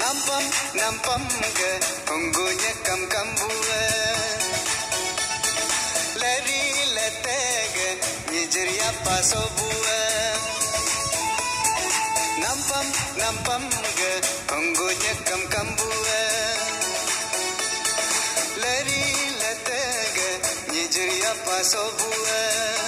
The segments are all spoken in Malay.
nampam ke unggunya kam bua lari letege nigeria paso bua nampam ke unggunya kam bua lari letege nigeria paso bua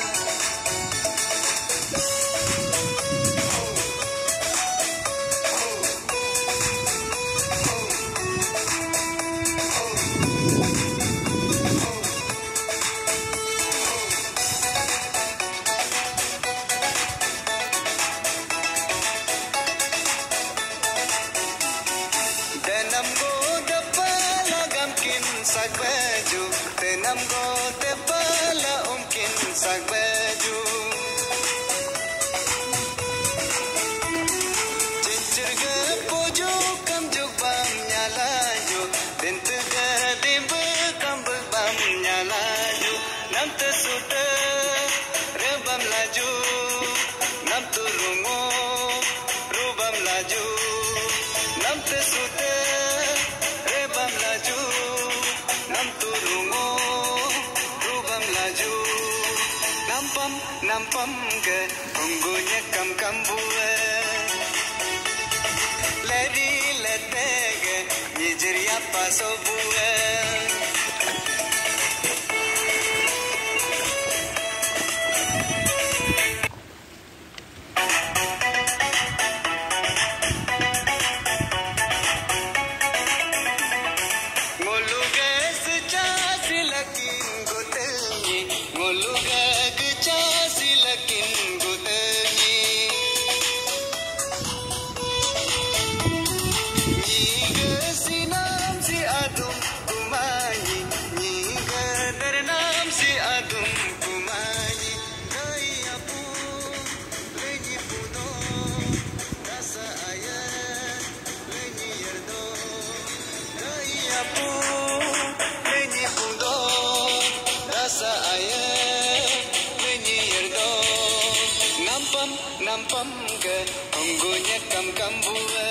Tenam go depala gamkin sak baju tenam go depala umkin sak baju cincir ge pojo kam juk bam nyalaju tentu ge dimbe kam bam nyalaju nam tesuta rebam laju nam turungo rubam laju nam tesuta nampam ke unggunya kam bua lari letege nigeria paso bua ngoluga secasi lakin gotelni ngoluga nampam ke unggunya kam bua